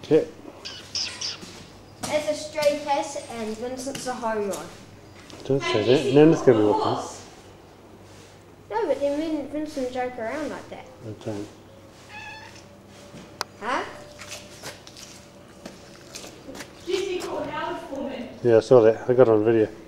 Yeah. It's a stray cat and Vincent's a home run. Don't say that. Nana's going to be with us. No, but then me and Vincent joke around like that. I don't. Huh? Jesse called Howard for me. Yeah, I saw that. I got it on video.